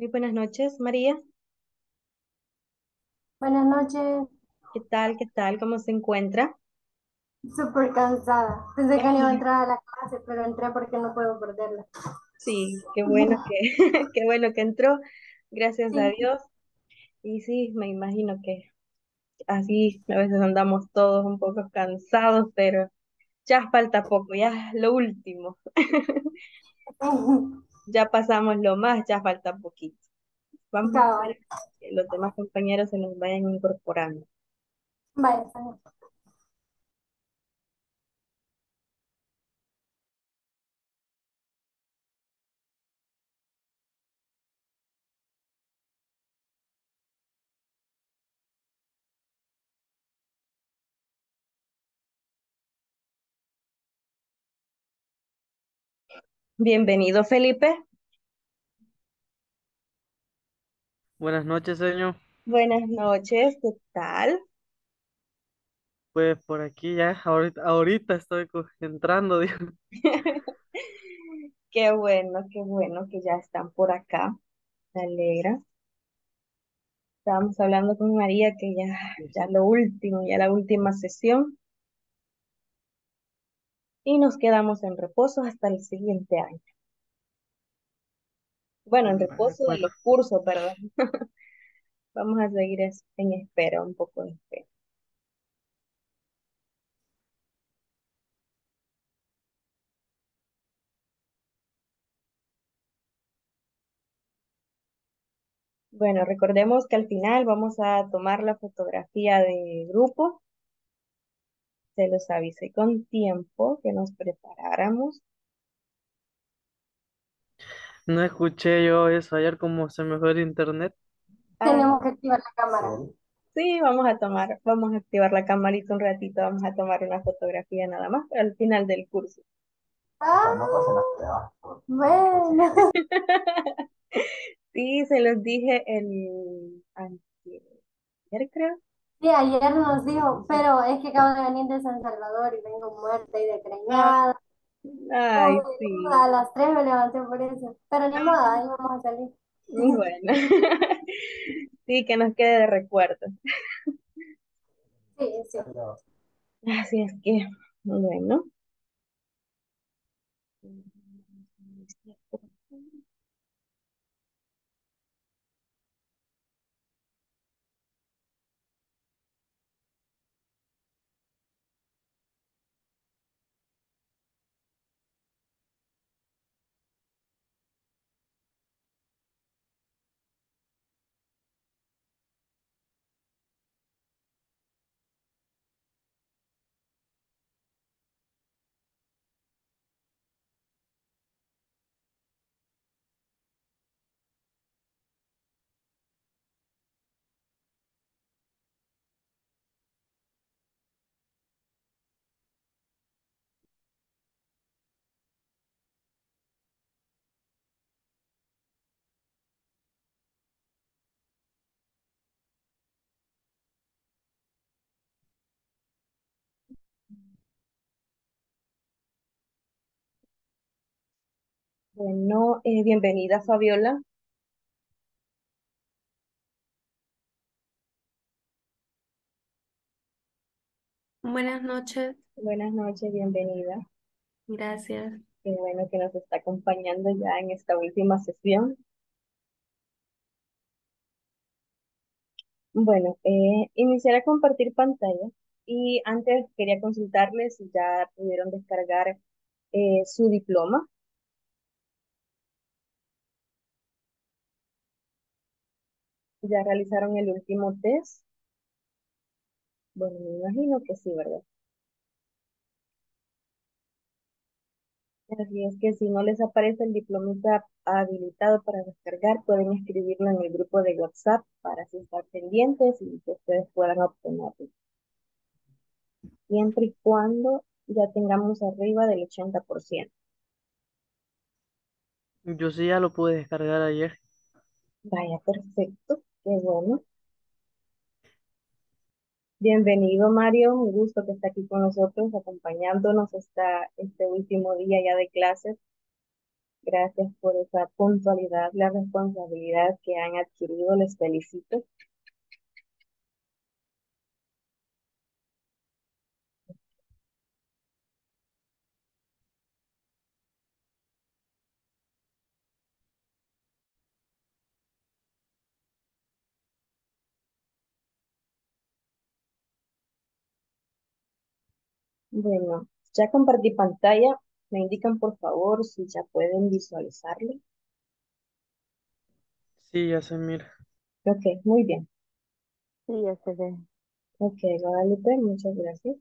Muy buenas noches, María. Buenas noches, ¿Qué tal? ¿Qué tal? ¿Cómo se encuentra? súper cansada. Pensé que no iba a Ay, entrar a la clase, pero entré porque no puedo perderla. sí, qué bueno que, qué bueno que entró, gracias a Sí, Dios. Y sí, me imagino que así a veces andamos todos un poco cansados, pero ya falta poco, ya es lo último. Ya pasamos lo más, ya falta poquito. Vamos a cabal. esperar que los demás compañeros se nos vayan incorporando. Vaya, Sonia. Bienvenido, Felipe. Buenas noches, señor. Buenas noches, ¿qué tal? Pues por aquí ya, ahorita estoy entrando, digo. Qué bueno que ya están por acá. Me alegra. Estábamos hablando con María que ya lo último, ya la última sesión y nos quedamos en reposo hasta el siguiente año. Bueno, en reposo de Pues, los cursos, ¿verdad? Vamos a seguir en espera, un poco de espera. Bueno, recordemos que al final vamos a tomar la fotografía de grupo. Se los avisé con tiempo que nos preparáramos. no escuché yo eso ayer como se me fue el internet. Ah, Tenemos que activar la cámara. sí, vamos a activar la camarita un ratito, vamos a tomar una fotografía nada más al final del curso. Ah, no pasen las pruebas. Bueno. Sí, se los dije el antier, creo. Sí, ayer nos dijo, pero es que acabo de venir de San Salvador y vengo muerta y Ah, desgreñada. ay, Uy, a sí. las 3 me levanté por eso. Pero ni modo, ahí vamos a salir. Bueno. Sí, que nos quede de recuerdo. Sí, sí. Así es que, bueno. Bueno, bienvenida, Fabiola. Buenas noches, Buenas noches, bienvenida. gracias. Qué bueno que nos está acompañando ya en esta última sesión. Bueno, iniciar a compartir pantalla y antes quería consultarles si ya pudieron descargar su diploma, ya realizaron el último test. Bueno, me imagino que sí, ¿verdad? Así es que si no les aparece el diplomita habilitado para descargar, pueden escribirlo en el grupo de WhatsApp para así estar pendientes y que ustedes puedan obtenerlo. Siempre y cuando ya tengamos arriba del 80%. Yo sí ya lo pude descargar ayer. Vaya, perfecto, qué bueno. Bienvenido, Mario. Un gusto que esté aquí con nosotros, acompañándonos este último día ya de clases. Gracias por esa puntualidad, la responsabilidad que han adquirido. Les felicito. Bueno, ya compartí pantalla. Me indican por favor si ya pueden visualizarlo. Sí, ya se mira. Ok, muy bien. Sí, ya se ve. Ok, Guadalupe, muchas gracias.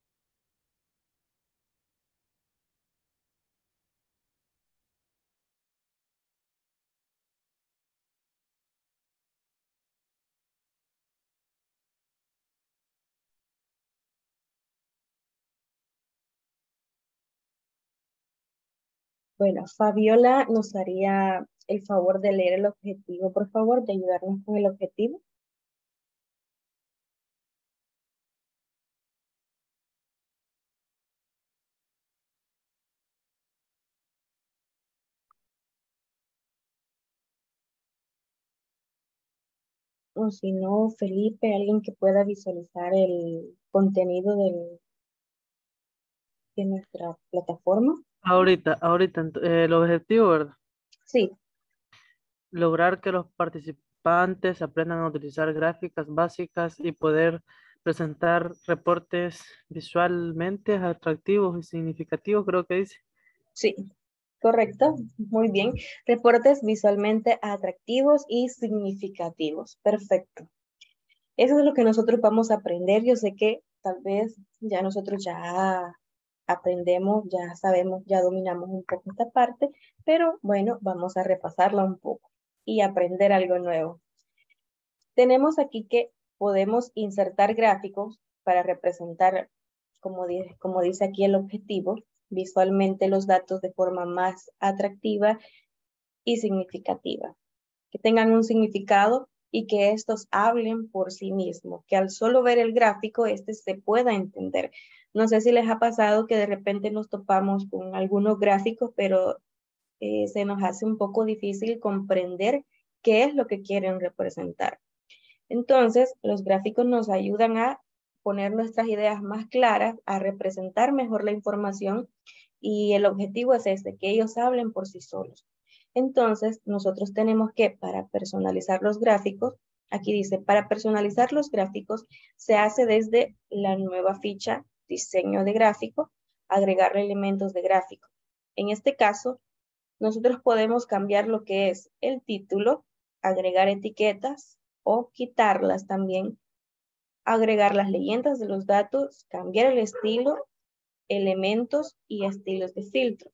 Bueno, Fabiola nos haría el favor de leer el objetivo, por favor, de ayudarnos con el objetivo. O si no, Felipe, alguien que pueda visualizar el contenido de nuestra plataforma. El objetivo, ¿verdad? Sí, Lograr que los participantes aprendan a utilizar gráficas básicas y poder presentar reportes visualmente atractivos y significativos, creo que dice. sí, correcto, muy bien. Reportes visualmente atractivos y significativos. Perfecto. Eso es lo que nosotros vamos a aprender. Yo sé que tal vez ya nosotros ya aprendemos, ya sabemos, ya dominamos un poco esta parte, pero bueno, vamos a repasarla un poco y aprender algo nuevo. Tenemos aquí que podemos insertar gráficos para representar, como dice aquí el objetivo, visualmente los datos de forma más atractiva y significativa, que tengan un significado y que estos hablen por sí mismos, que al solo ver el gráfico, este se pueda entender. No sé si les ha pasado que de repente nos topamos con algunos gráficos, pero se nos hace un poco difícil comprender qué es lo que quieren representar. Entonces, los gráficos nos ayudan a poner nuestras ideas más claras, a representar mejor la información y el objetivo es este, que ellos hablen por sí solos. Entonces, nosotros tenemos que, para personalizar los gráficos, aquí dice, para personalizar los gráficos se hace desde la nueva ficha diseño de gráfico, agregar elementos de gráfico. En este caso, nosotros podemos cambiar lo que es el título, agregar etiquetas o quitarlas también, agregar las leyendas de los datos, cambiar el estilo, elementos y estilos de filtro.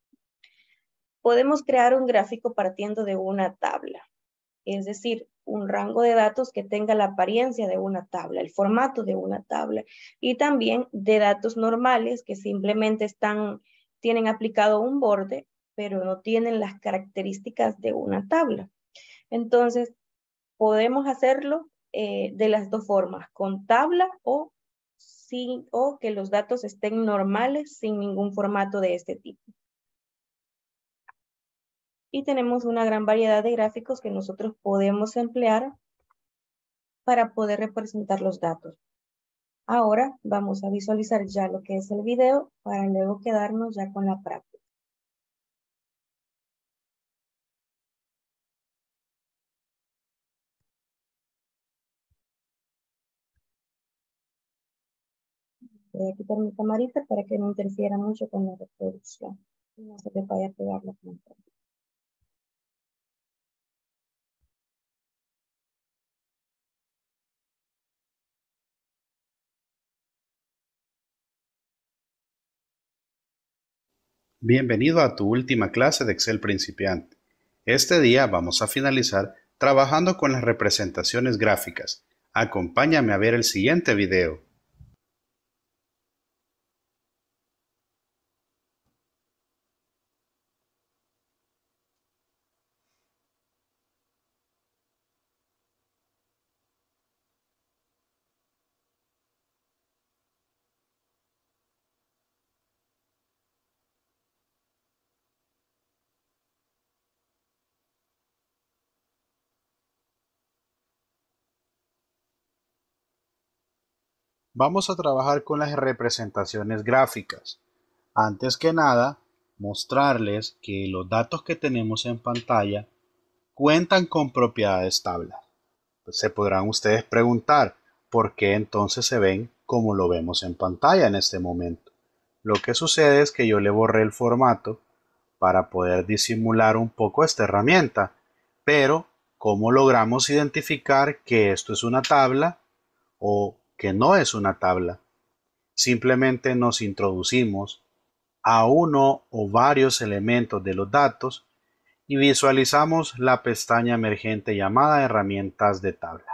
Podemos crear un gráfico partiendo de una tabla, es decir, un rango de datos que tenga la apariencia de una tabla, el formato de una tabla, y también de datos normales que simplemente tienen aplicado un borde, pero no tienen las características de una tabla. Entonces, podemos hacerlo de las dos formas, con tabla o que los datos estén normales sin ningún formato de este tipo. Y tenemos una gran variedad de gráficos que nosotros podemos emplear para poder representar los datos. Ahora vamos a visualizar ya lo que es el video para luego quedarnos ya con la práctica. Voy a quitar mi camarita para que no interfiera mucho con la reproducción. No se te vaya a pegar la pantalla. Bienvenido a tu última clase de Excel principiante. Este día vamos a finalizar trabajando con las representaciones gráficas. Acompáñame a ver el siguiente video. Vamos a trabajar con las representaciones gráficas. Antes que nada, mostrarles que los datos que tenemos en pantalla cuentan con propiedades tabla. Se podrán ustedes preguntar por qué entonces se ven como lo vemos en pantalla en este momento. Lo que sucede es que yo le borré el formato para poder disimular un poco esta herramienta. Pero, ¿cómo logramos identificar que esto es una tabla o que no es una tabla? Simplemente nos introducimos a uno o varios elementos de los datos y visualizamos la pestaña emergente llamada Herramientas de tabla.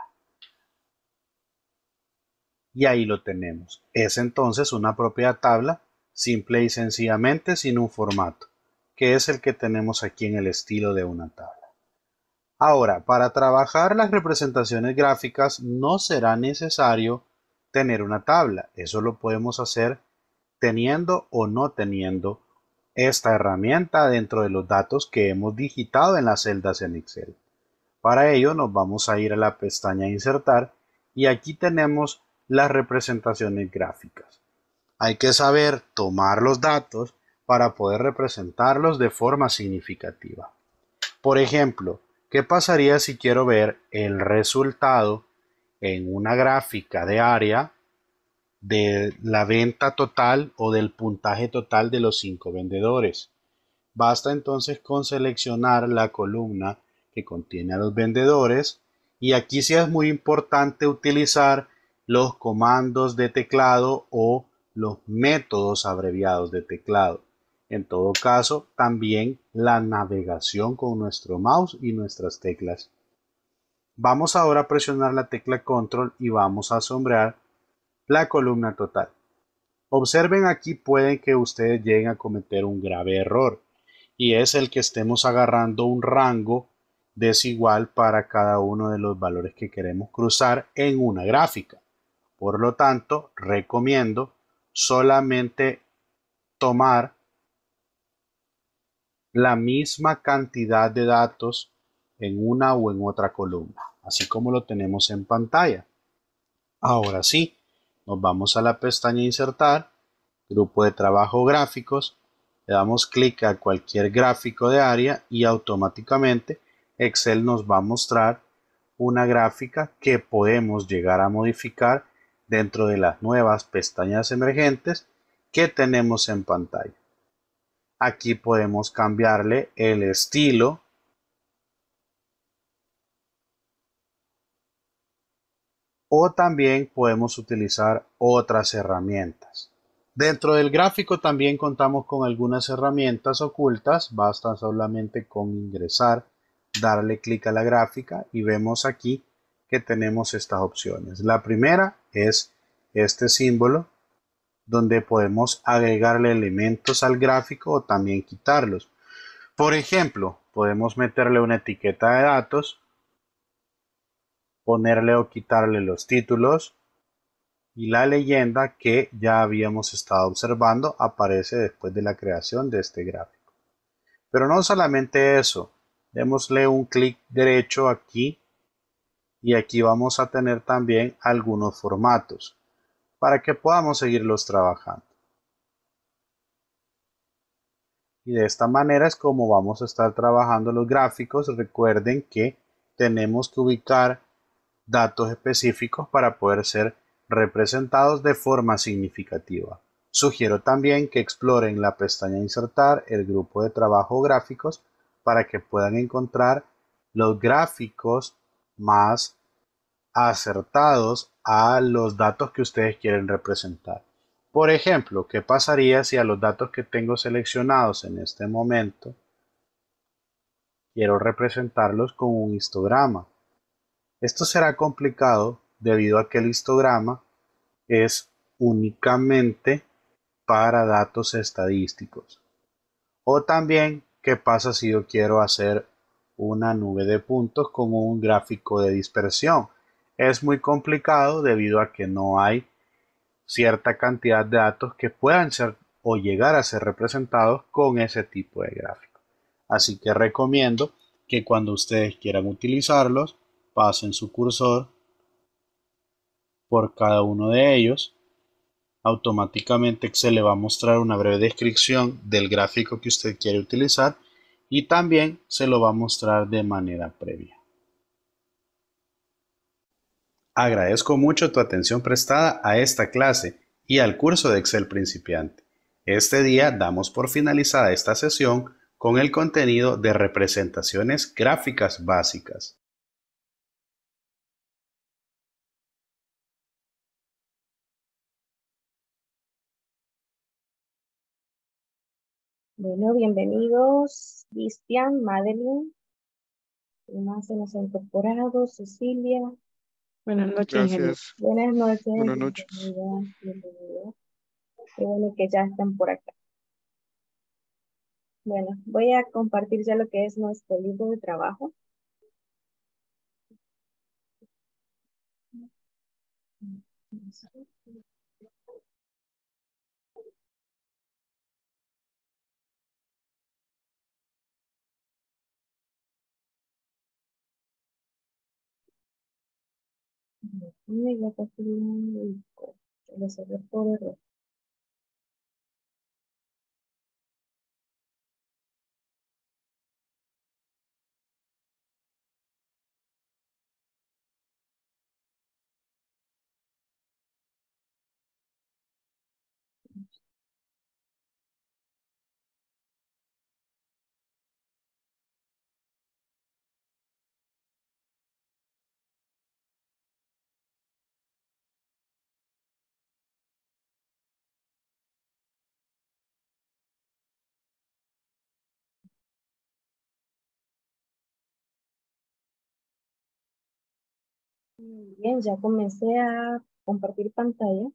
Y ahí lo tenemos. Es entonces una propiedad tabla, simple y sencillamente sin un formato, que es el que tenemos aquí en el estilo de una tabla. Ahora, para trabajar las representaciones gráficas no será necesario tener una tabla. Eso lo podemos hacer teniendo o no teniendo esta herramienta dentro de los datos que hemos digitado en las celdas en Excel. Para ello nos vamos a ir a la pestaña Insertar y aquí tenemos las representaciones gráficas. Hay que saber tomar los datos para poder representarlos de forma significativa. Por ejemplo, ¿qué pasaría si quiero ver el resultado en una gráfica de área de la venta total o del puntaje total de los 5 vendedores? Basta entonces con seleccionar la columna que contiene a los vendedores y aquí sí es muy importante utilizar los comandos de teclado o los métodos abreviados de teclado. En todo caso, también la navegación con nuestro mouse y nuestras teclas. Vamos ahora a presionar la tecla Control y vamos a sombrear la columna total. Observen aquí pueden que ustedes lleguen a cometer un grave error y es el que estemos agarrando un rango desigual para cada uno de los valores que queremos cruzar en una gráfica. Por lo tanto, recomiendo solamente tomar la misma cantidad de datos en una o en otra columna, así como lo tenemos en pantalla. Ahora sí, nos vamos a la pestaña Insertar, Grupo de Trabajo Gráficos, le damos clic a cualquier gráfico de área y automáticamente Excel nos va a mostrar una gráfica que podemos llegar a modificar dentro de las nuevas pestañas emergentes que tenemos en pantalla. Aquí podemos cambiarle el estilo o también podemos utilizar otras herramientas. Dentro del gráfico también contamos con algunas herramientas ocultas, basta solamente con ingresar, darle clic a la gráfica y vemos aquí que tenemos estas opciones. La primera es este símbolo donde podemos agregarle elementos al gráfico o también quitarlos. Por ejemplo, podemos meterle una etiqueta de datos, ponerle o quitarle los títulos y la leyenda que ya habíamos estado observando aparece después de la creación de este gráfico. Pero no solamente eso, démosle un clic derecho aquí y aquí vamos a tener también algunos formatos para que podamos seguirlos trabajando. Y de esta manera es como vamos a estar trabajando los gráficos. Recuerden que tenemos que ubicar datos específicos para poder ser representados de forma significativa. Sugiero también que exploren la pestaña Insertar, el grupo de trabajo gráficos, para que puedan encontrar los gráficos más acertados a los datos que ustedes quieren representar. Por ejemplo, ¿qué pasaría si a los datos que tengo seleccionados en este momento quiero representarlos con un histograma? Esto será complicado debido a que el histograma es únicamente para datos estadísticos. O también, ¿qué pasa si yo quiero hacer una nube de puntos con un gráfico de dispersión? Es muy complicado debido a que no hay cierta cantidad de datos que puedan ser o llegar a ser representados con ese tipo de gráfico. Así que recomiendo que cuando ustedes quieran utilizarlos, pasen su cursor por cada uno de ellos. Automáticamente Excel le va a mostrar una breve descripción del gráfico que usted quiere utilizar y también se lo va a mostrar de manera previa. Agradezco mucho tu atención prestada a esta clase y al curso de Excel principiante. Este día damos por finalizada esta sesión con el contenido de representaciones gráficas básicas. Bueno, bienvenidos, Cristian, Madeline, más se nos ha incorporado, Cecilia. Buenas noches, ingeniero. Gracias. Buenas noches, Buenas noches. bienvenida. Qué bueno que ya están por acá. Bueno, voy a compartir ya lo que es nuestro libro de trabajo. Ya casi lo cerré por error. Bien, ya comencé a compartir pantalla.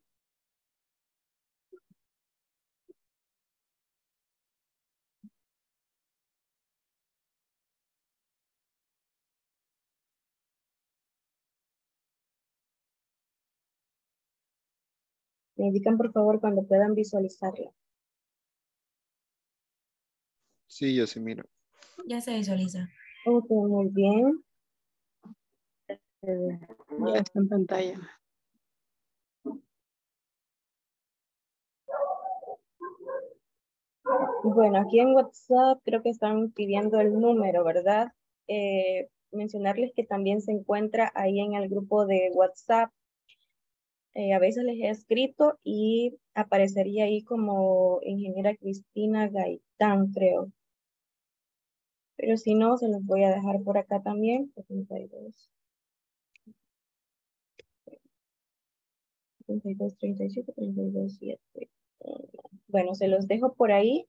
Me indican por favor cuando puedan visualizarla. Sí, ya se mira. Ya se visualiza. Ok, muy bien. Ya está en pantalla. Bueno, aquí en WhatsApp creo que están pidiendo el número, ¿verdad? Mencionarles que también se encuentra ahí en el grupo de WhatsApp. A veces les he escrito y aparecería ahí como ingeniera Cristina Gaitán, creo. Pero si no, se los voy a dejar por acá también. 72, 32, 37, 32, 7. Bueno, se los dejo por ahí.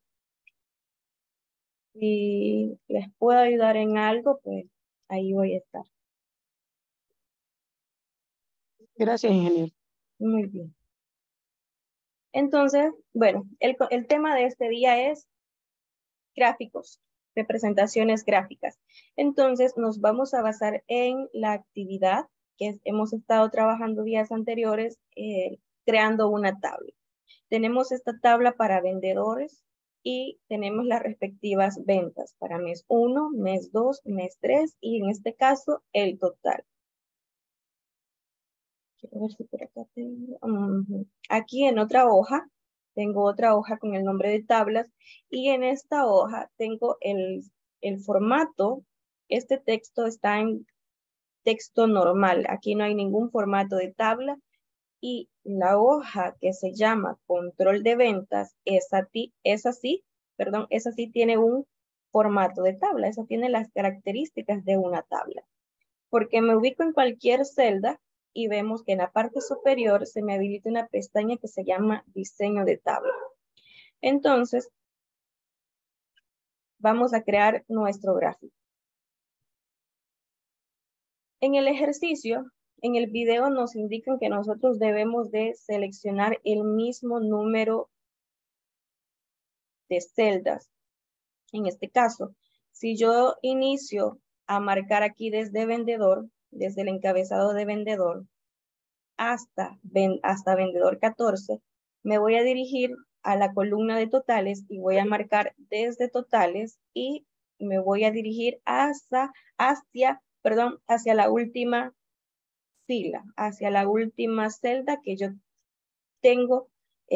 Si les puedo ayudar en algo, pues ahí voy a estar. Gracias, ingeniero. Muy bien. Entonces, bueno, el tema de este día es gráficos, representaciones gráficas. Entonces, nos vamos a basar en la actividad que hemos estado trabajando días anteriores, creando una tabla. Tenemos esta tabla para vendedores y tenemos las respectivas ventas para mes 1, mes 2, mes 3 y en este caso el total. Quiero ver si por acá tengo. Aquí en otra hoja, tengo otra hoja con el nombre de tablas y en esta hoja tengo el formato. Este texto está en texto normal. Aquí no hay ningún formato de tabla y la hoja que se llama control de ventas, esa sí tiene un formato de tabla. Esa tiene las características de una tabla. Porque me ubico en cualquier celda y vemos que en la parte superior se me habilita una pestaña que se llama diseño de tabla. Entonces, vamos a crear nuestro gráfico. En el ejercicio, en el video nos indican que nosotros debemos de seleccionar el mismo número de celdas. En este caso, si yo inicio a marcar aquí desde vendedor, desde el encabezado de vendedor, hasta vendedor 14, me voy a dirigir a la columna de totales y voy a marcar desde totales y me voy a dirigir hacia la última fila, hacia la última celda que yo tengo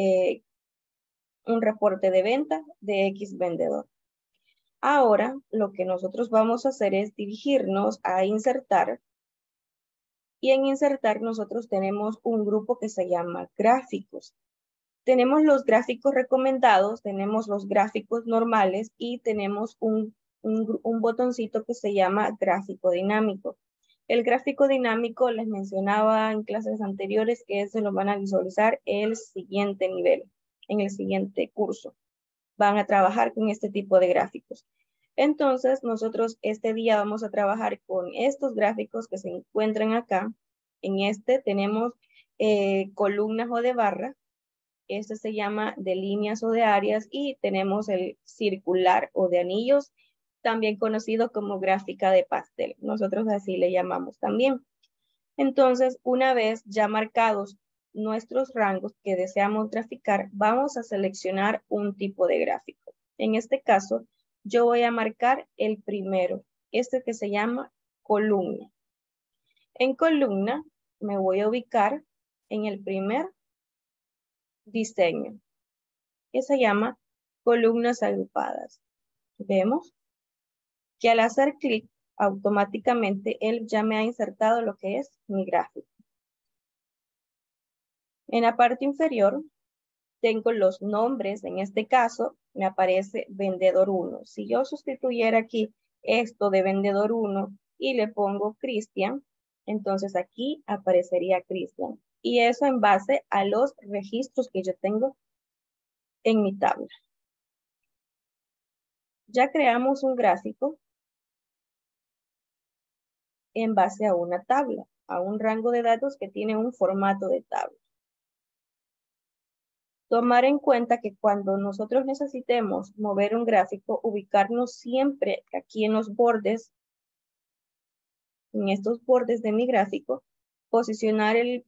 un reporte de venta de X vendedor. Ahora, lo que nosotros vamos a hacer es dirigirnos a insertar. Y en insertar nosotros tenemos un grupo que se llama gráficos. Tenemos los gráficos recomendados, tenemos los gráficos normales y tenemos un botoncito que se llama gráfico dinámico. El gráfico dinámico les mencionaba en clases anteriores que se lo van a visualizar el siguiente nivel, en el siguiente curso. Van a trabajar con este tipo de gráficos. Entonces, nosotros este día vamos a trabajar con estos gráficos que se encuentran acá. En este tenemos columnas o de barra. Este se llama de líneas o de áreas y tenemos el circular o de anillos, también conocido como gráfica de pastel. Nosotros así le llamamos también. Entonces, una vez ya marcados nuestros rangos que deseamos graficar, vamos a seleccionar un tipo de gráfico. En este caso, yo voy a marcar el primero, este que se llama columna. En columna me voy a ubicar en el primer diseño, que se llama columnas agrupadas. Vemos que al hacer clic, automáticamente él ya me ha insertado lo que es mi gráfico. En la parte inferior tengo los nombres, en este caso me aparece vendedor 1. Si yo sustituyera aquí esto de vendedor 1 y le pongo Cristian, entonces aquí aparecería Cristian. Y eso en base a los registros que yo tengo en mi tabla. Ya creamos un gráfico en base a una tabla, a un rango de datos que tiene un formato de tabla. Tomar en cuenta que cuando nosotros necesitemos mover un gráfico, ubicarnos siempre aquí en los bordes, en estos bordes de mi gráfico, posicionar el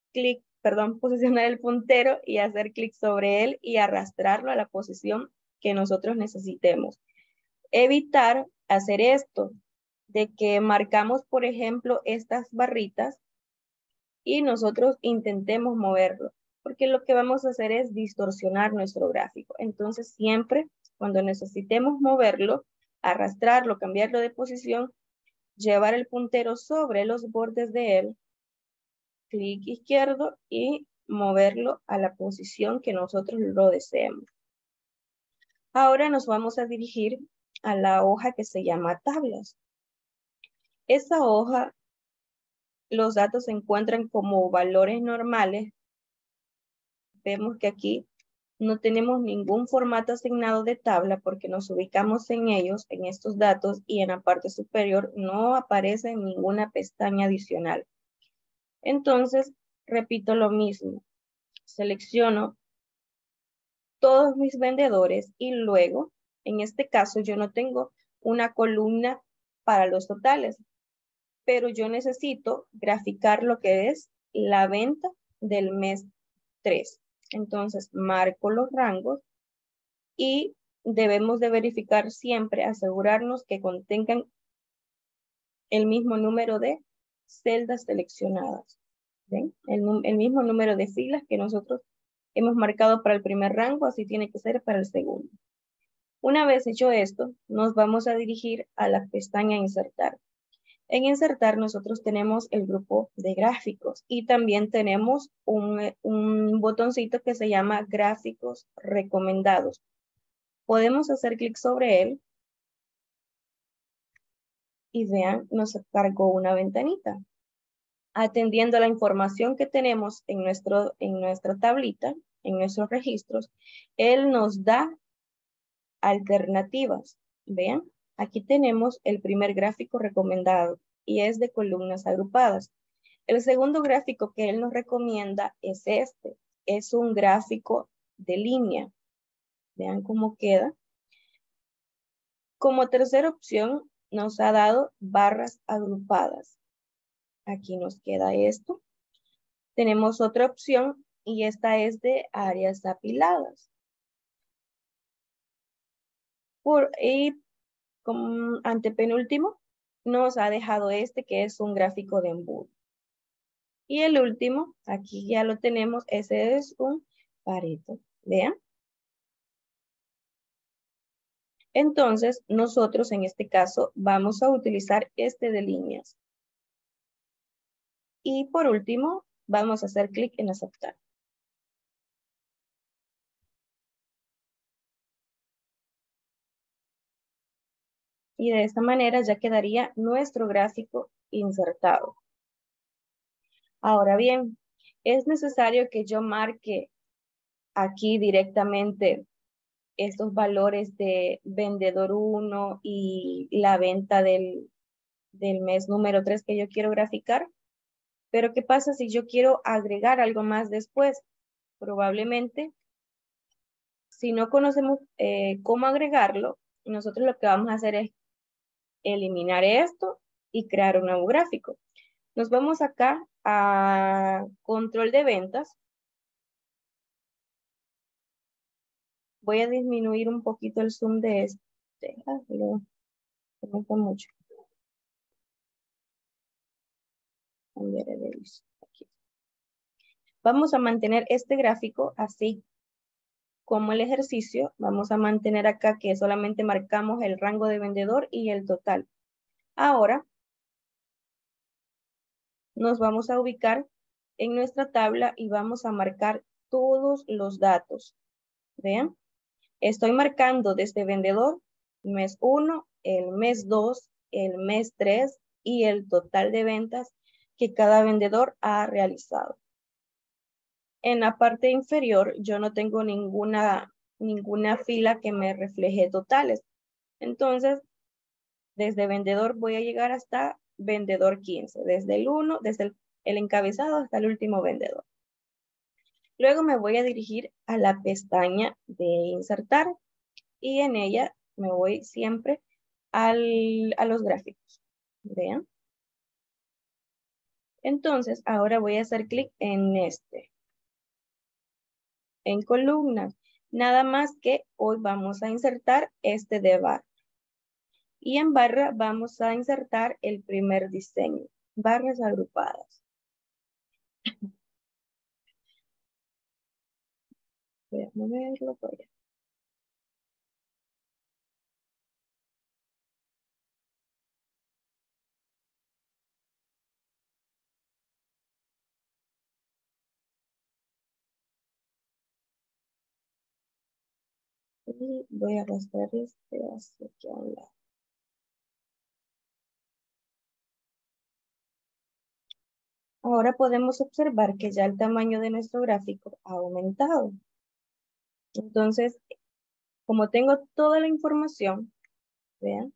puntero y hacer clic sobre él y arrastrarlo a la posición que nosotros necesitemos. Evitar hacer esto, de que marcamos, por ejemplo, estas barritas y nosotros intentemos moverlo, porque lo que vamos a hacer es distorsionar nuestro gráfico. Entonces, siempre cuando necesitemos moverlo, arrastrarlo, cambiarlo de posición, llevar el puntero sobre los bordes de él, clic izquierdo y moverlo a la posición que nosotros lo deseemos. Ahora nos vamos a dirigir a la hoja que se llama tablas. Esa hoja, los datos se encuentran como valores normales. Vemos que aquí no tenemos ningún formato asignado de tabla porque nos ubicamos en ellos, en estos datos, y en la parte superior no aparece ninguna pestaña adicional. Entonces, repito lo mismo. Selecciono todos mis vendedores y luego, en este caso, yo no tengo una columna para los totales, pero yo necesito graficar lo que es la venta del mes 3. Entonces, marco los rangos y debemos de verificar siempre, asegurarnos que contengan el mismo número de celdas seleccionadas. ¿Ven? El mismo número de filas que nosotros hemos marcado para el primer rango, así tiene que ser para el segundo. Una vez hecho esto, nos vamos a dirigir a la pestaña Insertar. En Insertar nosotros tenemos el grupo de gráficos y también tenemos un botoncito que se llama Gráficos Recomendados. Podemos hacer clic sobre él y vean, nos cargó una ventanita. Atendiendo a la información que tenemos en nuestra tablita, en nuestros registros, él nos da alternativas. Vean, aquí tenemos el primer gráfico recomendado y es de columnas agrupadas. El segundo gráfico que él nos recomienda es este. Es un gráfico de línea. Vean cómo queda. Como tercera opción nos ha dado barras agrupadas. Aquí nos queda esto. Tenemos otra opción y esta es de áreas apiladas. Y como antepenúltimo nos ha dejado este que es un gráfico de embudo. Y el último, aquí ya lo tenemos, ese es un Pareto. Vean. Entonces, nosotros en este caso vamos a utilizar este de líneas. Y por último, vamos a hacer clic en aceptar. Y de esta manera ya quedaría nuestro gráfico insertado. Ahora bien, es necesario que yo marque aquí directamente estos valores de vendedor 1 y la venta del mes número 3 que yo quiero graficar. Pero ¿qué pasa si yo quiero agregar algo más después? Probablemente, si no conocemos cómo agregarlo, nosotros lo que vamos a hacer es eliminar esto y crear un nuevo gráfico. Nos vamos acá a control de ventas. Voy a disminuir un poquito el zoom de este. Lo gusta mucho. Cambiaré de luz. Aquí. Vamos a mantener este gráfico así como el ejercicio. Vamos a mantener acá que solamente marcamos el rango de vendedor y el total. Ahora nos vamos a ubicar en nuestra tabla y vamos a marcar todos los datos. Vean, estoy marcando desde vendedor, mes 1, el mes 2, el mes 3 y el total de ventas que cada vendedor ha realizado. En la parte inferior yo no tengo ninguna fila que me refleje totales. Entonces, desde vendedor voy a llegar hasta vendedor 15, desde el 1, desde el encabezado hasta el último vendedor. Luego me voy a dirigir a la pestaña de insertar y en ella me voy siempre a los gráficos. Vean. Entonces, ahora voy a hacer clic en en columnas. Nada más que hoy vamos a insertar este de barra. Y en barra vamos a insertar el primer diseño, barras agrupadas. Voy a moverlo por allá. Y voy a arrastrar este hacia aquí a un lado. Ahora podemos observar que ya el tamaño de nuestro gráfico ha aumentado. Entonces, como tengo toda la información, vean,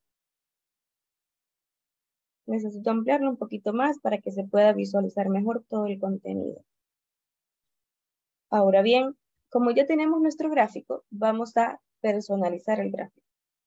necesito ampliarlo un poquito más para que se pueda visualizar mejor todo el contenido. Ahora bien, como ya tenemos nuestro gráfico, vamos a personalizar el gráfico.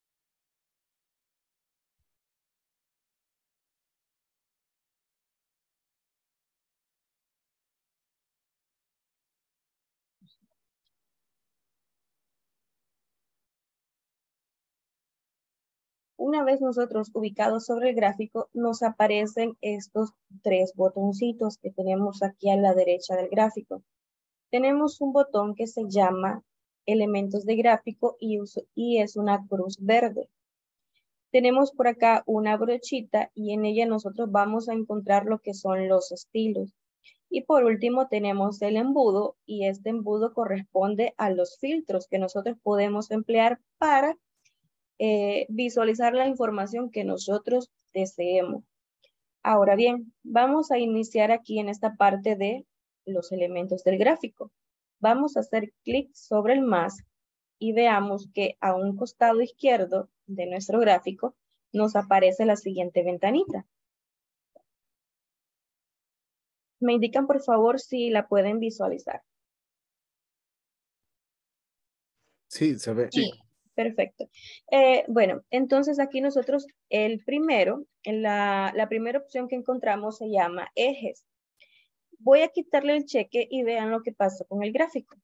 Una vez nosotros ubicados sobre el gráfico, nos aparecen estos tres botoncitos que tenemos aquí a la derecha del gráfico. Tenemos un botón que se llama elementos de gráfico y es una cruz verde. Tenemos por acá una brochita y en ella nosotros vamos a encontrar lo que son los estilos. Y por último tenemos el embudo y este embudo corresponde a los filtros que nosotros podemos emplear para visualizar la información que nosotros deseemos. Ahora bien, vamos a iniciar aquí en esta parte de los elementos del gráfico. Vamos a hacer clic sobre el más y veamos que a un costado izquierdo de nuestro gráfico nos aparece la siguiente ventanita. Me indican por favor si la pueden visualizar. Sí, se ve. Sí. Perfecto. Bueno, entonces aquí nosotros el primero, la primera opción que encontramos se llama ejes. Voy a quitarle el cheque y vean lo que pasa con el gráfico.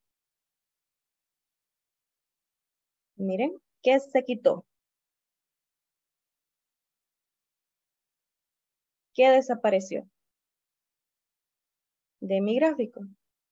Miren, ¿qué se quitó? ¿Qué desapareció? de mi gráfico?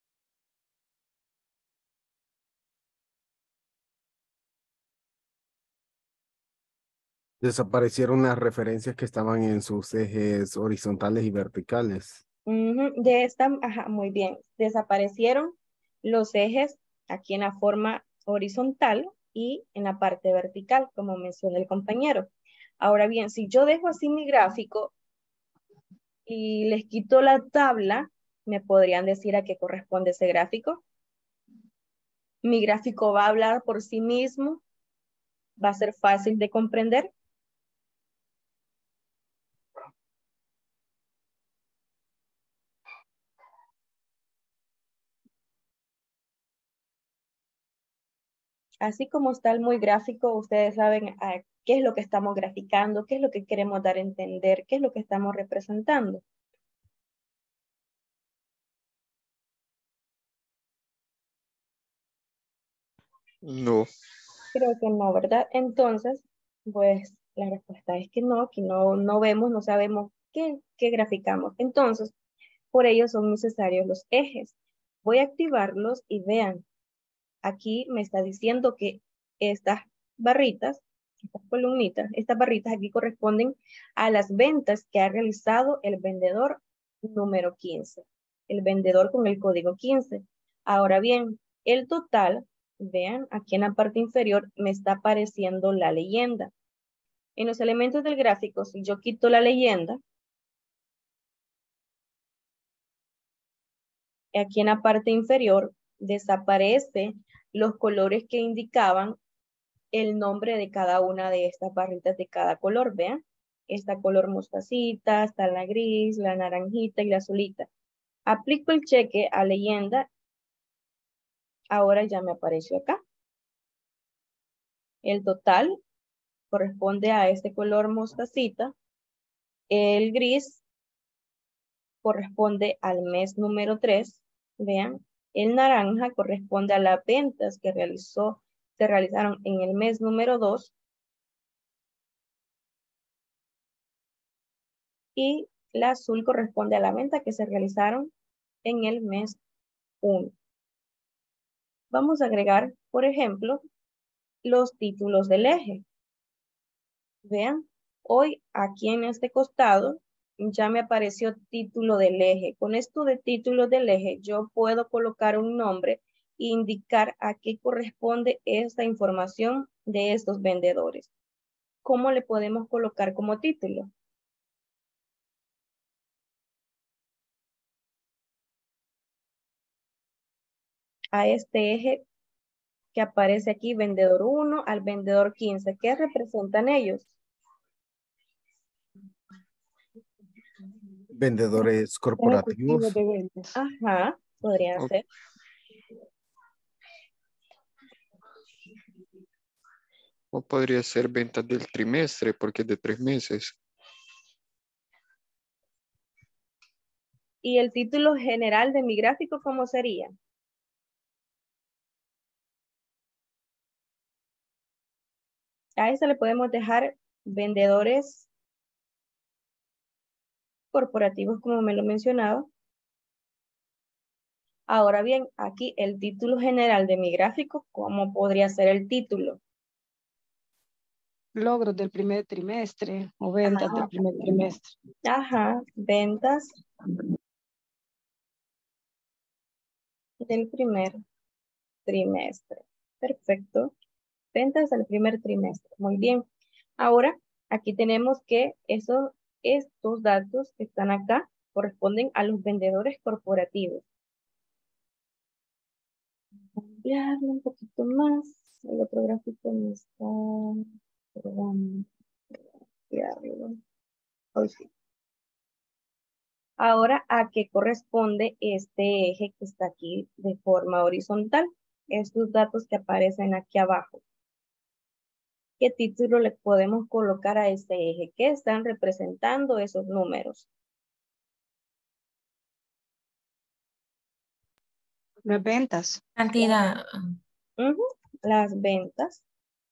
Desaparecieron las referencias que estaban en sus ejes horizontales y verticales. De esta, ajá, muy bien. Desaparecieron los ejes aquí en la forma horizontal y en la parte vertical, como mencionó el compañero. Ahora bien, si yo dejo así mi gráfico y les quito la tabla, ¿me podrían decir a qué corresponde ese gráfico? Mi gráfico va a hablar por sí mismo, va a ser fácil de comprender. Así como está el muy gráfico, ustedes saben qué es lo que estamos graficando, qué es lo que queremos dar a entender, qué es lo que estamos representando. No. Creo que no, ¿verdad? Entonces, pues la respuesta es que no vemos, no sabemos qué graficamos. Entonces, por ello son necesarios los ejes. Voy a activarlos y vean, aquí me está diciendo que estas barritas, estas columnitas, estas barritas aquí corresponden a las ventas que ha realizado el vendedor número 15, el vendedor con el código 15. Ahora bien, el total, vean, aquí en la parte inferior me está apareciendo la leyenda. En los elementos del gráfico, si yo quito la leyenda, aquí en la parte inferior desaparece los colores que indicaban el nombre de cada una de estas barritas de cada color, vean. Esta color mostacita, está la gris, la naranjita y la azulita. Aplico el cheque a leyenda, ahora ya me apareció acá. El total corresponde a este color mostacita. El gris corresponde al mes número 3, vean. El naranja corresponde a las ventas que se realizaron en el mes número 2. Y la azul corresponde a la venta que se realizaron en el mes 1. Vamos a agregar, por ejemplo, los títulos del eje. Vean, hoy aquí en este costado ya me apareció título del eje. Con esto de título del eje yo puedo colocar un nombre e indicar a qué corresponde esta información de estos vendedores. ¿Cómo le podemos colocar como título? A este eje que aparece aquí, vendedor 1 al vendedor 15. ¿Qué representan ellos? Vendedores corporativos. de ventas. Ajá, podría Ok. ser. O podría ser ventas del trimestre porque es de 3 meses. ¿Y el título general de mi gráfico cómo sería? A ese le podemos dejar vendedores corporativos, como me lo mencionaba. Ahora bien, aquí el título general de mi gráfico, ¿cómo podría ser el título? Logros del primer trimestre o ventas del primer trimestre. Ajá, ventas del primer trimestre. Perfecto. Ventas del primer trimestre. Muy bien. Ahora, aquí tenemos que estos datos que están acá corresponden a los vendedores corporativos. Ampliarlo un poquito más. El otro gráfico me está... Perdón. Ampliarlo. Hoy sí. Ahora, ¿a qué corresponde este eje que está aquí de forma horizontal? Estos datos que aparecen aquí abajo. ¿Qué título le podemos colocar a este eje? ¿Qué están representando esos números? Las ventas. Cantidad. Ujú, las ventas.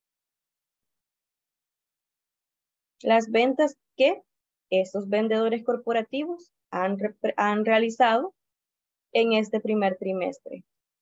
Las ventas que estos vendedores corporativos han realizado en este primer trimestre.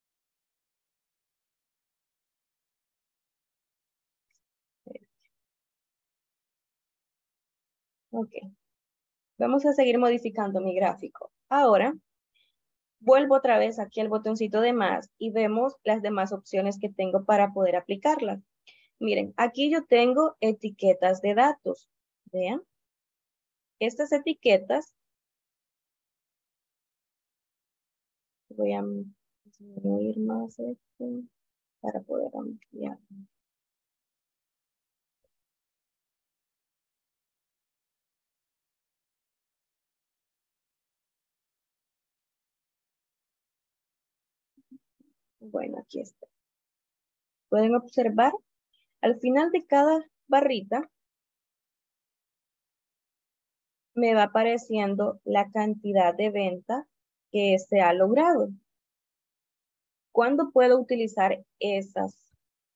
Ok. Vamos a seguir modificando mi gráfico. Ahora, vuelvo otra vez aquí al botoncito de más y vemos las demás opciones que tengo para poder aplicarlas. Miren, aquí yo tengo etiquetas de datos. Vean. Estas etiquetas, voy a disminuir más esto para poder ampliar. Bueno, aquí está. Pueden observar, al final de cada barrita, me va apareciendo la cantidad de venta que se ha logrado. ¿Cuándo puedo utilizar estas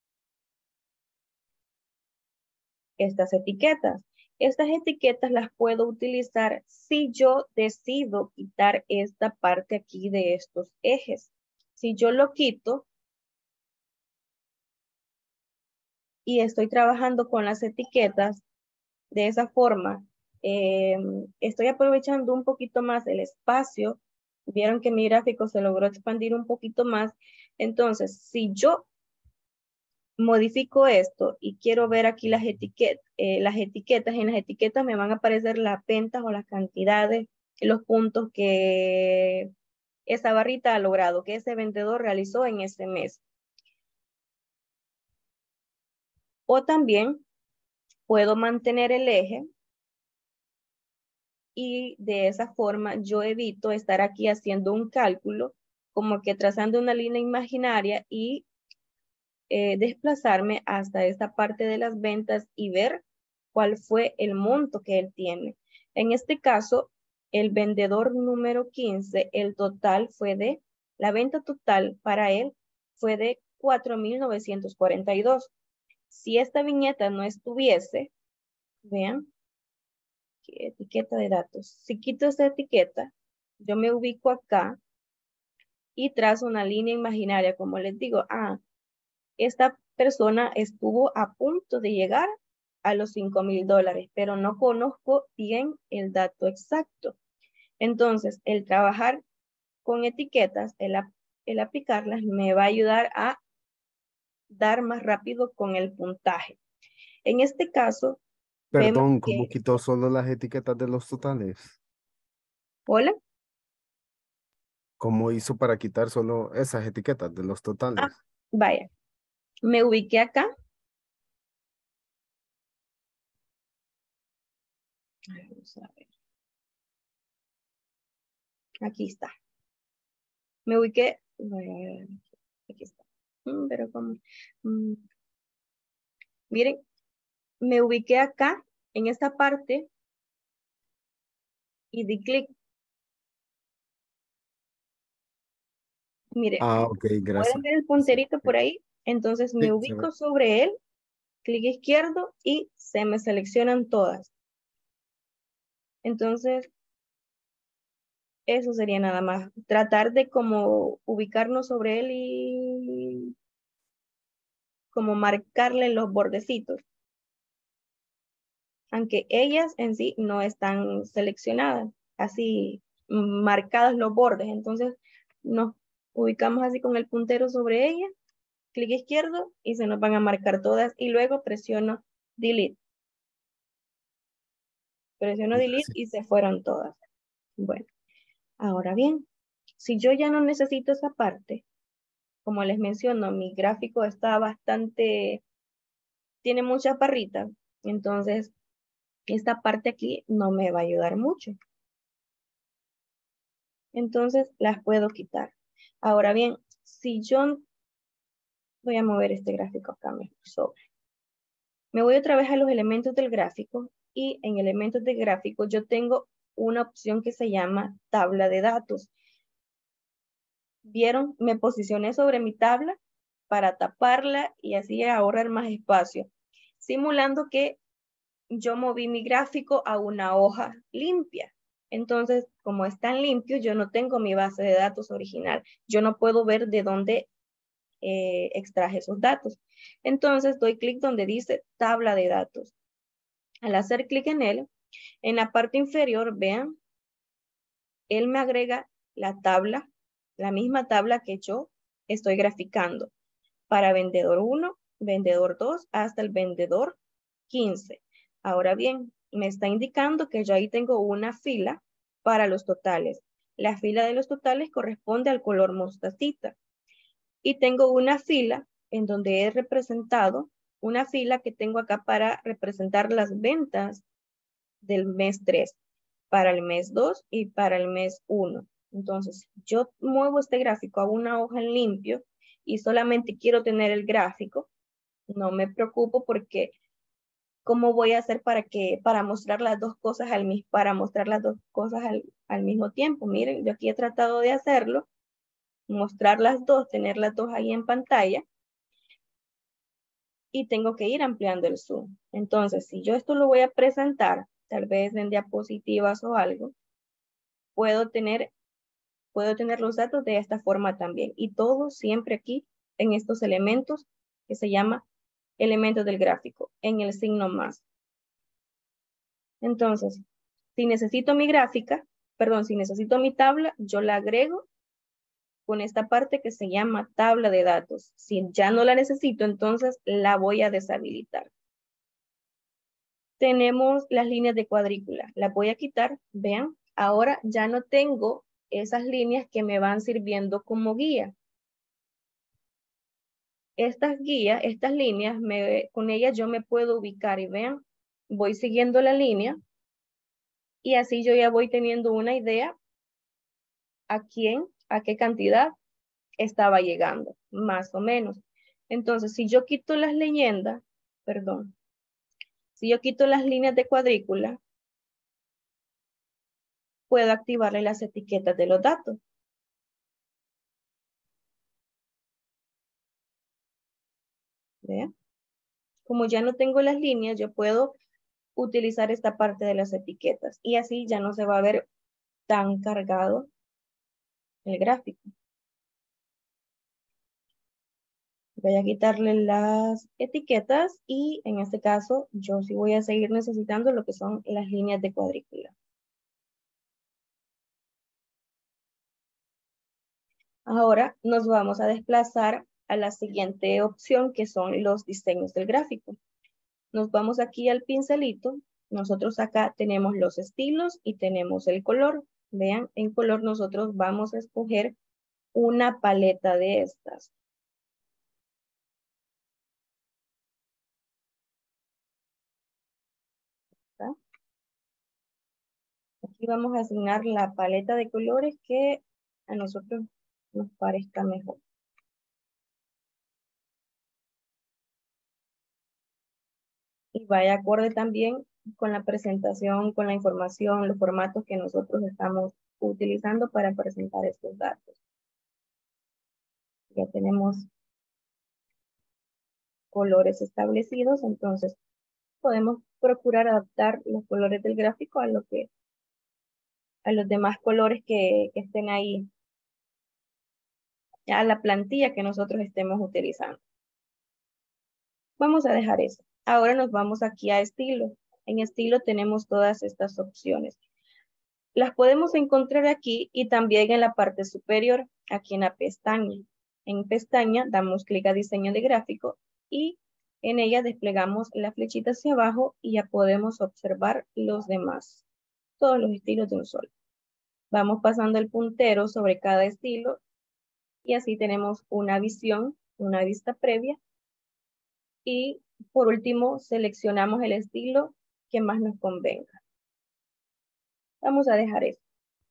etiquetas? Estas etiquetas las puedo utilizar si yo decido quitar esta parte aquí de estos ejes. Si yo lo quito y estoy trabajando con las etiquetas de esa forma, estoy aprovechando un poquito más el espacio. Vieron que mi gráfico se logró expandir un poquito más. Entonces, si yo modifico esto y quiero ver aquí las etiquetas, en las etiquetas me van a aparecer las ventas o las cantidades, los puntos que esa barrita ha logrado, que ese vendedor realizó en ese mes. O también puedo mantener el eje y de esa forma yo evito estar aquí haciendo un cálculo, como que trazando una línea imaginaria y desplazarme hasta esta parte de las ventas y ver cuál fue el monto que él tiene. En este caso, el vendedor número 15, el total fue de, la venta total para él fue de 4,942. Si esta viñeta no estuviese, vean, ¿qué etiqueta de datos? Si quito esta etiqueta, yo me ubico acá y trazo una línea imaginaria, como les digo, esta persona estuvo a punto de llegar a los $5,000, pero no conozco bien el dato exacto. Entonces, el trabajar con etiquetas, el aplicarlas, me va a ayudar a dar más rápido con el puntaje. En este caso, vemos Perdón, ¿cómo que... quitó solo las etiquetas de los totales? ¿Hola? ¿Cómo hizo para quitar solo esas etiquetas de los totales? Vaya, me ubiqué acá. Vamos a ver. Aquí está. Me ubiqué. Aquí está. Pero como... miren, me ubiqué acá, en esta parte, y di clic. Miren, Ok, ¿pueden gracias. ver el punterito por ahí? Entonces me Sí, se ve. ubico sobre él, clic izquierdo, y se me seleccionan todas. Entonces, eso sería nada más. Tratar de como ubicarnos sobre él y como marcarle los bordecitos. Aunque ellas en sí no están seleccionadas, así marcados los bordes. Entonces nos ubicamos así con el puntero sobre ella, clic izquierdo y se nos van a marcar todas y luego presiono delete. Presiono delete Gracias. y se fueron todas. Bueno, ahora bien, si yo ya no necesito esa parte, como les menciono, mi gráfico está bastante, tiene muchas barritas, entonces esta parte aquí no me va a ayudar mucho. Entonces las puedo quitar. Ahora bien, si yo voy a mover este gráfico acá mejor sobre. Me voy otra vez a los elementos del gráfico y en elementos del gráfico yo tengo una opción que se llama tabla de datos. ¿Vieron? Me posicioné sobre mi tabla para taparla y así ahorrar más espacio, simulando que yo moví mi gráfico a una hoja limpia. Entonces, como están limpios, yo no tengo mi base de datos original. Yo no puedo ver de dónde extraje esos datos. Entonces, doy clic donde dice tabla de datos. Al hacer clic en él, en la parte inferior, vean, él me agrega la tabla, la misma tabla que yo estoy graficando para vendedor 1, vendedor 2, hasta el vendedor 15. Ahora bien, me está indicando que yo ahí tengo una fila para los totales. La fila de los totales corresponde al color mostacita. Y tengo una fila en donde he representado, una fila que tengo acá para representar las ventas del mes 3, para el mes 2 y para el mes 1. Entonces, yo muevo este gráfico a una hoja en limpio y solamente quiero tener el gráfico. No me preocupo porque ¿cómo voy a hacer para mostrar las dos cosas al mismo tiempo? Miren, yo aquí he tratado de hacerlo, mostrar las dos, tener las dos ahí en pantalla y tengo que ir ampliando el zoom. Entonces, si yo esto lo voy a presentar, tal vez en diapositivas o algo, puedo tener los datos de esta forma también. Y todo siempre aquí en estos elementos que se llama elementos del gráfico, en el signo más. Entonces, si necesito mi gráfica, perdón, si necesito mi tabla, yo la agrego con esta parte que se llama tabla de datos. Si ya no la necesito, entonces la voy a deshabilitar. Tenemos las líneas de cuadrícula. Las voy a quitar, vean. Ahora ya no tengo esas líneas que me van sirviendo como guía. Estas guías, estas líneas, con ellas yo me puedo ubicar y vean, voy siguiendo la línea y así yo ya voy teniendo una idea a qué cantidad estaba llegando, más o menos. Entonces, si yo quito las leyendas, perdón, si yo quito las líneas de cuadrícula, puedo activarle las etiquetas de los datos. ¿Vean? Como ya no tengo las líneas, yo puedo utilizar esta parte de las etiquetas y así ya no se va a ver tan cargado el gráfico. Voy a quitarle las etiquetas y en este caso yo sí voy a seguir necesitando lo que son las líneas de cuadrícula. Ahora nos vamos a desplazar a la siguiente opción que son los diseños del gráfico. Nos vamos aquí al pincelito. Nosotros acá tenemos los estilos y tenemos el color. Vean, en color nosotros vamos a escoger una paleta de estas. ¿Está? Aquí vamos a asignar la paleta de colores que a nosotros nos parezca mejor. Y vaya acorde también con la presentación, con la información, los formatos que nosotros estamos utilizando para presentar estos datos. Ya tenemos colores establecidos, entonces podemos procurar adaptar los colores del gráfico a los demás colores que estén ahí, a la plantilla que nosotros estemos utilizando. Vamos a dejar eso. Ahora nos vamos aquí a estilo. En estilo tenemos todas estas opciones. Las podemos encontrar aquí y también en la parte superior, aquí en la pestaña. En pestaña damos clic a diseño de gráfico y en ella desplegamos la flechita hacia abajo y ya podemos observar los demás, todos los estilos de un solo. Vamos pasando el puntero sobre cada estilo y así tenemos una visión, una vista previa. Y por último seleccionamos el estilo que más nos convenga. Vamos a dejar esto.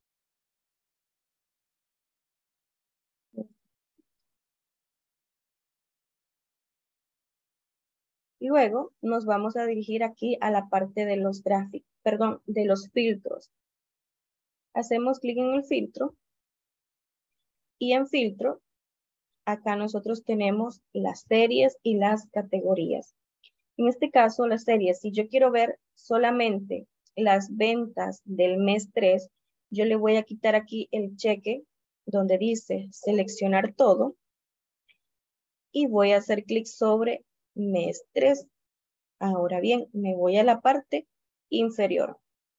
Luego nos vamos a dirigir aquí a la parte de los gráficos, perdón, de los filtros. Hacemos clic en el filtro y en filtro acá nosotros tenemos las series y las categorías. En este caso, las series, si yo quiero ver solamente las ventas del mes 3, yo le voy a quitar aquí el cheque donde dice seleccionar todo y voy a hacer clic sobre mes 3. Ahora bien, me voy a la parte inferior.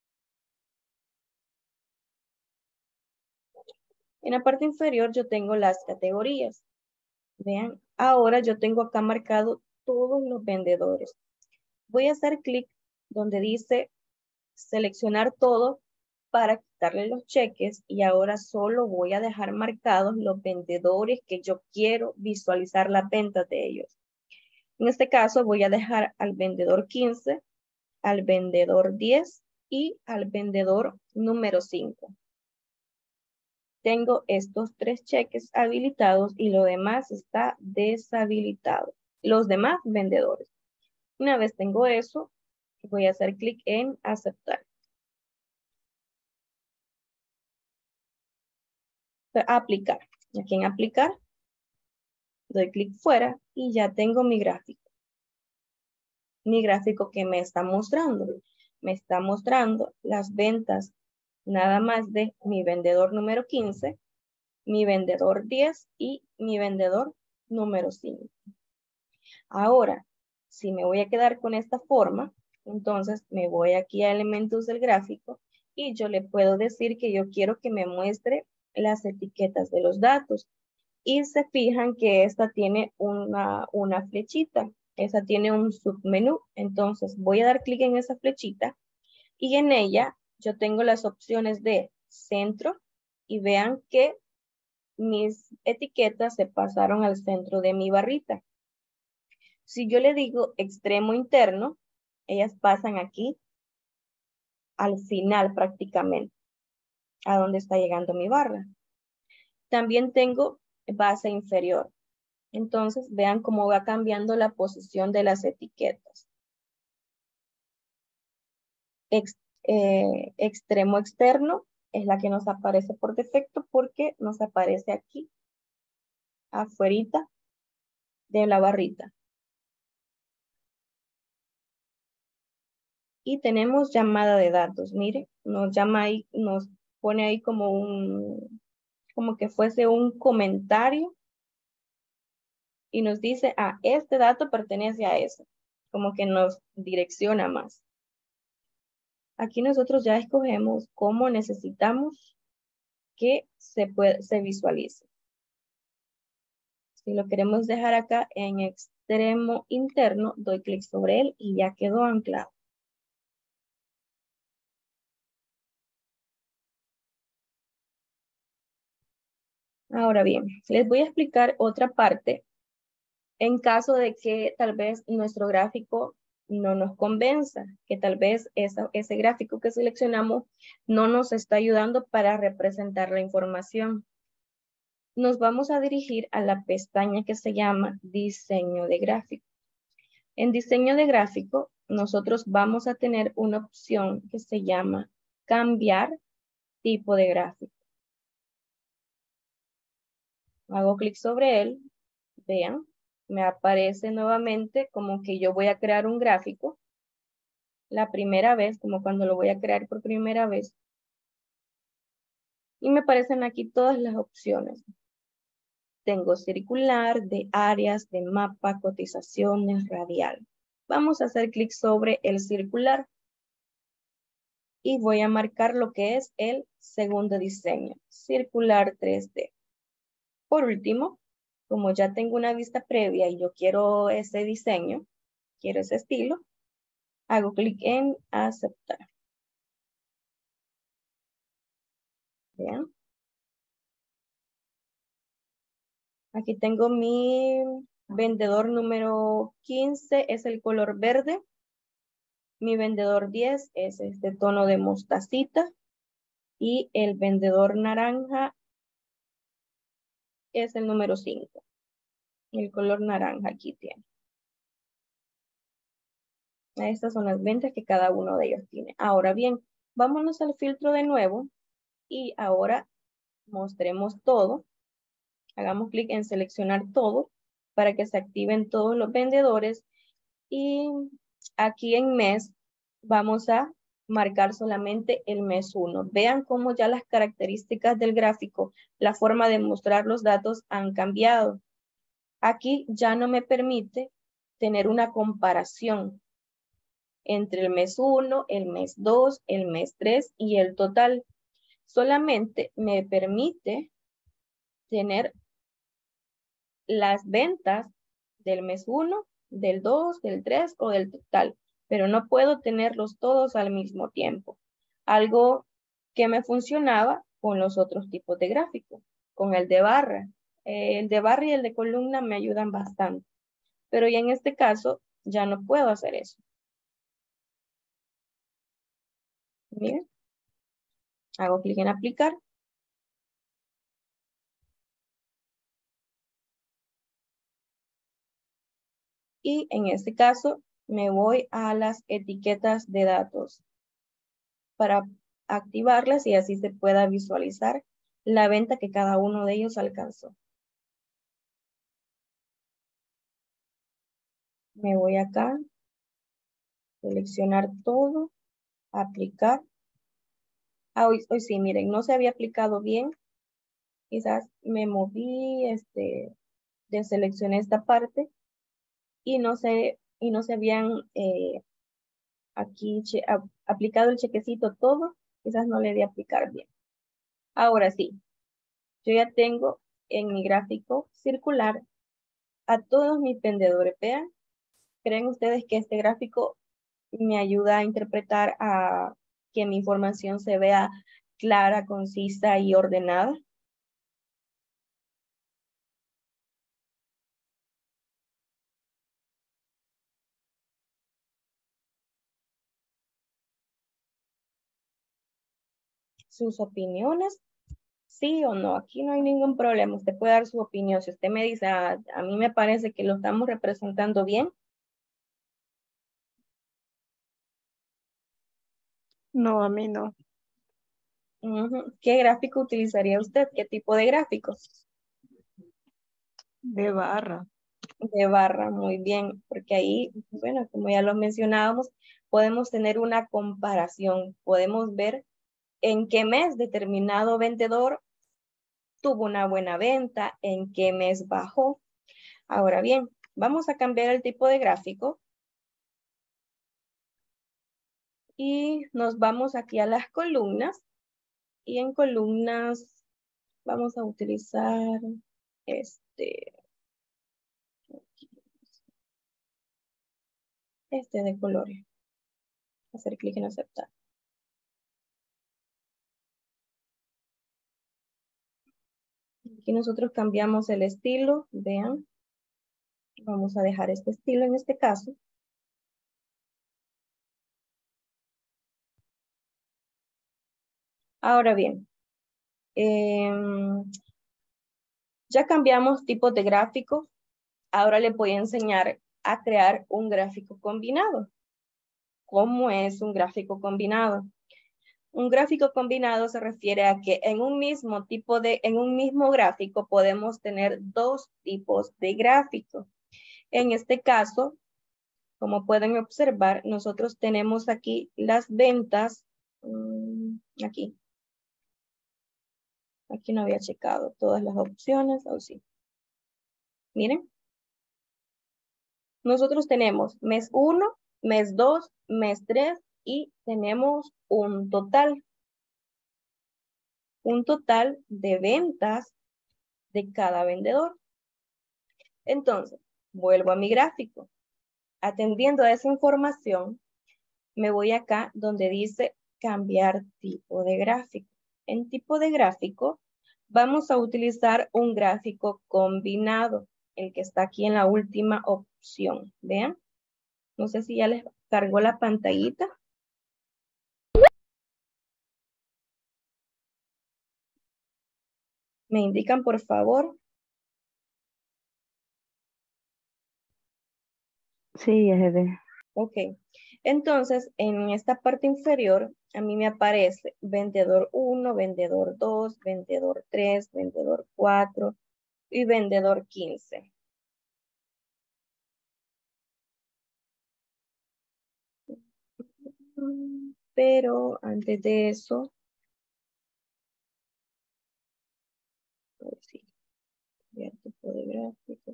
En la parte inferior yo tengo las categorías. Vean, ahora yo tengo acá marcado todos los vendedores. Voy a hacer clic donde dice seleccionar todo para quitarle los cheques y ahora solo voy a dejar marcados los vendedores que yo quiero visualizar las ventas de ellos. En este caso voy a dejar al vendedor 15, al vendedor 10 y al vendedor número 5. Tengo estos 3 cheques habilitados y lo demás está deshabilitado. Los demás vendedores. Una vez tengo eso, voy a hacer clic en aceptar. Aplicar. Aquí en aplicar, doy clic fuera y ya tengo mi gráfico. Mi gráfico que me está mostrando. Me está mostrando las ventas nada más de mi vendedor número 15, mi vendedor 10 y mi vendedor número 5. Ahora, si me voy a quedar con esta forma, entonces me voy aquí a elementos del gráfico y yo le puedo decir que yo quiero que me muestre las etiquetas de los datos. Y se fijan que esta tiene una flechita, esa tiene un submenú. Entonces voy a dar clic en esa flechita y en ella yo tengo las opciones de centro y vean que mis etiquetas se pasaron al centro de mi barrita. Si yo le digo extremo interno, ellas pasan aquí al final prácticamente, a donde está llegando mi barra. También tengo base inferior. Entonces vean cómo va cambiando la posición de las etiquetas. Extremo externo es la que nos aparece por defecto porque nos aparece aquí, afuerita de la barrita. Y tenemos llamada de datos. Mire, nos llama ahí, nos pone ahí como que fuese un comentario y nos dice, este dato pertenece a eso. Como que nos direcciona más. Aquí nosotros ya escogemos cómo necesitamos que se visualice. Si lo queremos dejar acá en extremo interno, doy clic sobre él y ya quedó anclado. Ahora bien, les voy a explicar otra parte en caso de que tal vez nuestro gráfico no nos convenza, que tal vez ese gráfico que seleccionamos no nos está ayudando para representar la información. Nos vamos a dirigir a la pestaña que se llama Diseño de Gráfico. En Diseño de Gráfico, nosotros vamos a tener una opción que se llama Cambiar tipo de gráfico. Hago clic sobre él, vean, me aparece nuevamente como que yo voy a crear un gráfico la primera vez, como cuando lo voy a crear por primera vez. Y me aparecen aquí todas las opciones. Tengo circular, de áreas, de mapa, cotizaciones, radial. Vamos a hacer clic sobre el circular. Y voy a marcar lo que es el segundo diseño, circular 3D. Por último, como ya tengo una vista previa y yo quiero ese diseño, quiero ese estilo, hago clic en aceptar. Vean. Aquí tengo mi vendedor número 15, es el color verde. Mi vendedor 10 es este tono de mostacita. Y el vendedor naranja es el número 5. El color naranja aquí tiene. Estas son las ventas que cada uno de ellos tiene. Ahora bien, vámonos al filtro de nuevo. Y ahora mostremos todo. Hagamos clic en seleccionar todo para que se activen todos los vendedores. Y aquí en mes vamos a marcar solamente el mes 1. Vean cómo ya las características del gráfico, la forma de mostrar los datos han cambiado. Aquí ya no me permite tener una comparación entre el mes 1, el mes 2, el mes 3 y el total. Solamente me permite tener las ventas del mes 1, del 2, del 3 o del total, pero no puedo tenerlos todos al mismo tiempo. Algo que me funcionaba con los otros tipos de gráficos, con el de barra. El de barra y el de columna me ayudan bastante, pero ya en este caso ya no puedo hacer eso. Miren, hago clic en aplicar. Y en este caso me voy a las etiquetas de datos para activarlas y así se pueda visualizar la venta que cada uno de ellos alcanzó. Me voy acá, seleccionar todo, aplicar. Hoy sí, miren, no se había aplicado bien. Quizás me moví, deseleccioné esta parte y no se habían aquí aplicado el chequecito todo. Quizás no le di a aplicar bien. Ahora sí, yo ya tengo en mi gráfico circular a todos mis vendedores. Vean, ¿creen ustedes que este gráfico me ayuda a interpretar a que mi información se vea clara, concisa y ordenada? Sus opiniones, sí o no, aquí no hay ningún problema. Usted puede dar su opinión. Si usted me dice, a mí me parece que lo estamos representando bien. No, a mí no. ¿Qué gráfico utilizaría usted? ¿Qué tipo de gráfico? De barra. De barra, muy bien, porque ahí, bueno, como ya lo mencionábamos, podemos tener una comparación. Podemos ver en qué mes determinado vendedor tuvo una buena venta, en qué mes bajó. Ahora bien, vamos a cambiar el tipo de gráfico y nos vamos aquí a las columnas y en columnas vamos a utilizar este de colores. Hacer clic en aceptar. Aquí nosotros cambiamos el estilo, vean. Vamos a dejar este estilo en este caso. Ahora bien, ya cambiamos tipos de gráficos. Ahora les voy a enseñar a crear un gráfico combinado. ¿Cómo es un gráfico combinado? Un gráfico combinado se refiere a que en un mismo gráfico podemos tener dos tipos de gráficos. En este caso, como pueden observar, nosotros tenemos aquí las ventas. Aquí. Aquí no había checado todas las opciones. Oh, sí. Miren. Nosotros tenemos mes 1, mes 2, mes 3 y tenemos un total. Un total de ventas de cada vendedor. Entonces, vuelvo a mi gráfico. Atendiendo a esa información, me voy acá donde dice cambiar tipo de gráfico. En tipo de gráfico, vamos a utilizar un gráfico combinado, el que está aquí en la última opción. Vean. No sé si ya les cargó la pantallita. ¿Me indican, por favor? Sí, ya se ve. Ok. Entonces, en esta parte inferior, a mí me aparece vendedor 1, vendedor 2, vendedor 3, vendedor 4 y vendedor 15. Pero antes de eso, a ver si ya tipo de gráfico.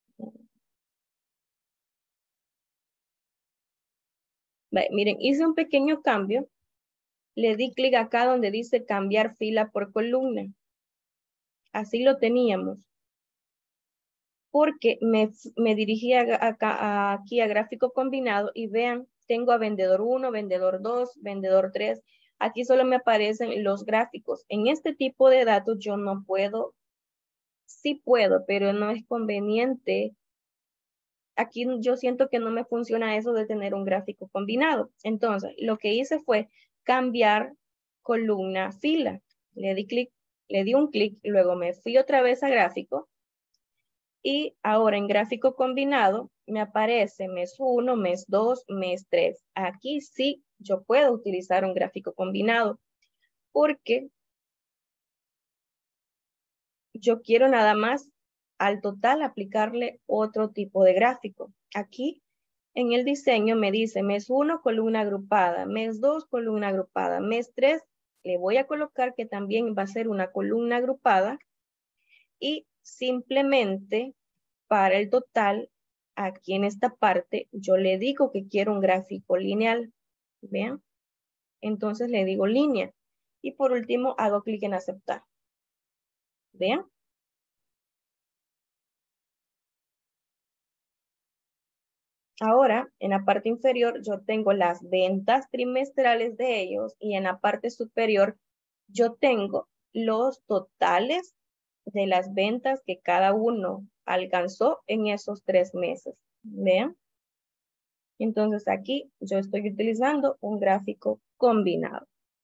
Miren, hice un pequeño cambio. Le di clic acá donde dice cambiar fila por columna. Así lo teníamos. Porque me dirigí aquí a gráfico combinado y vean, tengo a vendedor 1, vendedor 2, vendedor 3. Aquí solo me aparecen los gráficos. En este tipo de datos yo no puedo, sí puedo, pero no es conveniente. Aquí yo siento que no me funciona eso de tener un gráfico combinado. Entonces, lo que hice fue cambiar columna fila. Le di un clic, luego me fui otra vez a gráfico. Y ahora en gráfico combinado me aparece mes 1, mes 2, mes 3. Aquí sí yo puedo utilizar un gráfico combinado porque yo quiero nada más al total aplicarle otro tipo de gráfico. Aquí en el diseño me dice mes 1 columna agrupada, mes 2 columna agrupada, mes 3 le voy a colocar que también va a ser una columna agrupada y simplemente para el total, aquí en esta parte, yo le digo que quiero un gráfico lineal. ¿Vean? Entonces le digo línea. Y por último, hago clic en aceptar. ¿Vean? Ahora, en la parte inferior, yo tengo las ventas trimestrales de ellos y en la parte superior, yo tengo los totales de las ventas que cada uno alcanzó en esos 3 meses. ¿Vean? Entonces aquí yo estoy utilizando un gráfico combinado.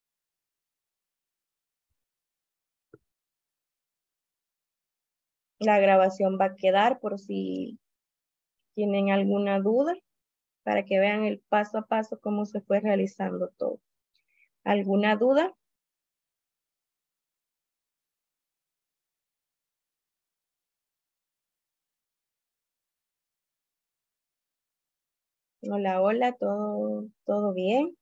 La grabación va a quedar por si tienen alguna duda, para que vean el paso a paso cómo se fue realizando todo. ¿Alguna duda? Hola, hola, ¿todo bien?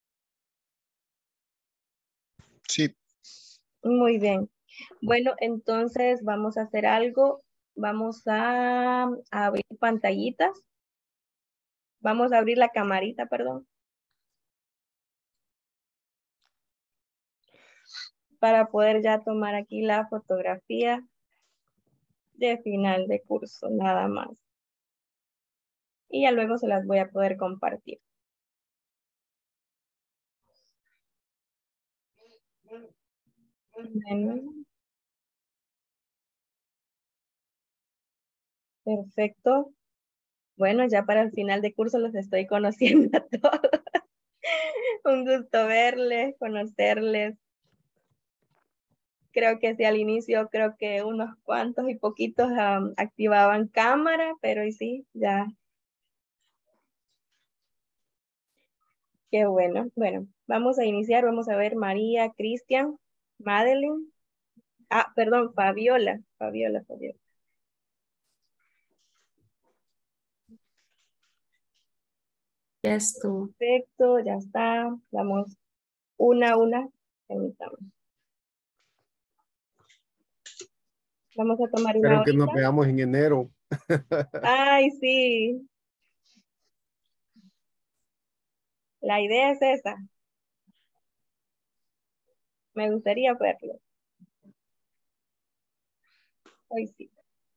Sí, Muy bien. Bueno, entonces vamos a hacer algo. Vamos a abrir pantallitas. Vamos a abrir la camarita, perdón. Para poder ya tomar aquí la fotografía de final de curso, nada más. Y ya luego se las voy a poder compartir. Bueno, perfecto. Bueno, ya para el final de curso los estoy conociendo a todos. Un gusto verles, conocerles. Creo que sí, al inicio creo que unos cuantos y poquitos activaban cámara, pero y sí, ya. Qué bueno. Bueno, vamos a iniciar. Vamos a ver María, Cristian, Madeline. Ah, perdón, Fabiola. Fabiola. Ya estuvo. Perfecto, ya está. Vamos una a una. Permítame. Vamos a tomar una Espero que nos horita. veamos en enero. Ay, sí. La idea es esa. Me gustaría verlo. Hoy sí.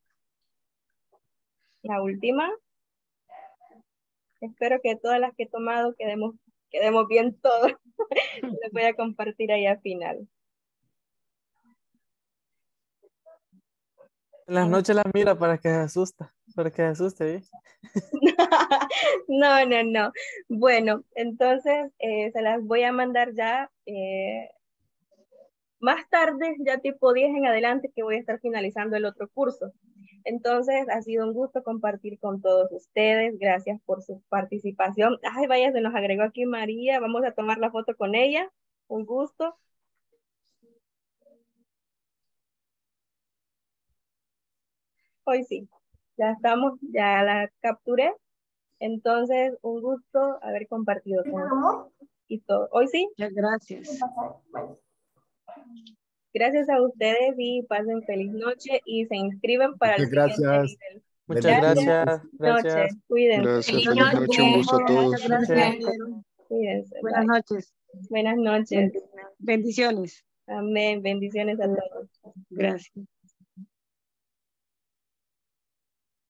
La última. Espero que todas las que he tomado quedemos bien todos. Les voy a compartir ahí al final. En las noches la mira para que se asusta, para que se asuste, ¿eh? No, no, no. Bueno, entonces se las voy a mandar ya más tarde, ya tipo 10 en adelante, que voy a estar finalizando el otro curso. Entonces, ha sido un gusto compartir con todos ustedes. Gracias por su participación. Ay, vaya, se nos agregó aquí María. Vamos a tomar la foto con ella. Un gusto. Hoy sí. Ya estamos, ya la capturé. Entonces, un gusto haber compartido con ustedes. y todo. Hoy sí, Muchas gracias. gracias a ustedes y pasen feliz noche y se inscriben para el Muchas siguiente gracias. nivel. Muchas Gracias. gracias. Gracias. Noche, cuídense. Gracias, Feliz feliz noche, un gusto a noche. todos. Muchas gracias. Cuídense. Buenas Bye. noches. Buenas noches. Bendiciones. Amén. Bendiciones a todos. Gracias.